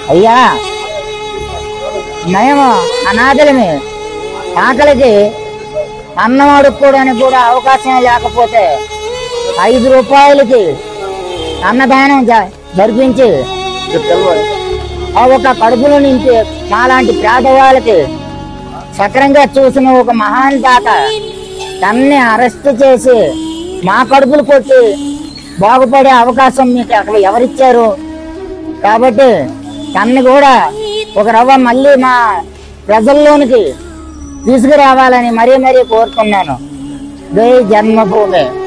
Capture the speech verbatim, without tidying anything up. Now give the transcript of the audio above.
అయ్యా మేము అనాథలమే, ఆకలికి అన్నం అడుక్కోవడానికి కూడా అవకాశం లేకపోతే ఐదు రూపాయలకి అన్నదానం జరిపించి ఆ ఒక కడుపులో నింపి మాలాంటి పేదవాళ్ళకి సక్రంగా చూసిన ఒక మహాన్ తాత తన్ని అరెస్ట్ చేసి మా కడుపులు కొట్టి బాగుపడే అవకాశం మీకు అక్కడ ఎవరిచ్చారు? కాబట్టి తన్ని కూడా ఒక రవ్వ మళ్ళీ మా ప్రజల్లోనికి తీసుకురావాలని మరీ మరీ కోరుతున్నాను. జై జన్మభూమి.